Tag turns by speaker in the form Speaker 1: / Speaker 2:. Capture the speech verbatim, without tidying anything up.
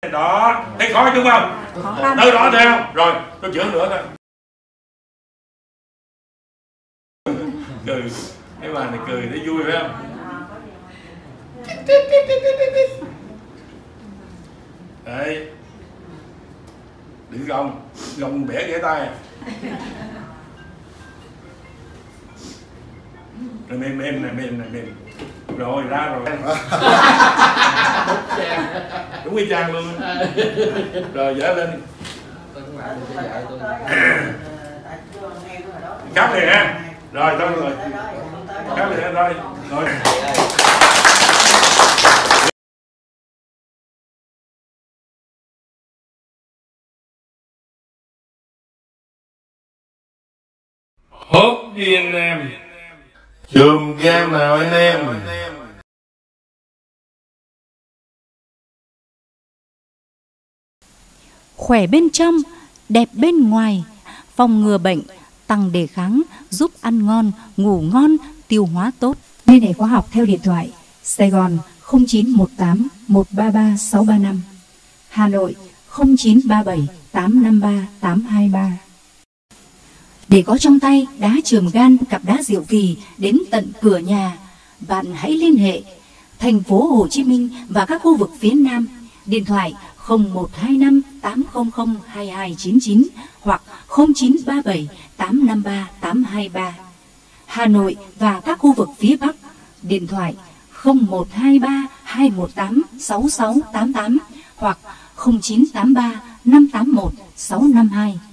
Speaker 1: Đó, thấy khó chứ không? Tới đó theo. Rồi, tôi chữa nữa thôi. Cười, cái bà này cười thấy vui phải không? Đấy. Đừng gồng, gồng bẻ gãy tay. Rồi mềm mềm này, mềm này, mềm. Rồi ra rồi. Đúng y chang luôn. Rồi dở lên. Cáp liền ha. Rồi thôi rồi. Cáp liền rồi. Rồi. Hốt đi anh em. Chùm game nào anh em.
Speaker 2: Khỏe bên trong, đẹp bên ngoài, phòng ngừa bệnh, tăng đề kháng, giúp ăn ngon, ngủ ngon, tiêu hóa tốt.
Speaker 3: Liên hệ khóa học theo điện thoại Sài Gòn không chín một tám một ba ba sáu ba năm, Hà Nội không chín ba bảy tám năm ba tám hai ba.
Speaker 2: Để có trong tay đá chườm gan, cặp đá diệu kỳ đến tận cửa nhà, bạn hãy liên hệ thành phố Hồ Chí Minh và các khu vực phía Nam. Điện thoại không một hai năm tám không không hai hai chín chín hoặc không chín ba bảy tám năm ba tám hai ba. Hà Nội và các khu vực phía Bắc, điện thoại không một hai ba hai một tám sáu sáu tám tám hoặc không chín tám ba năm tám một sáu năm hai.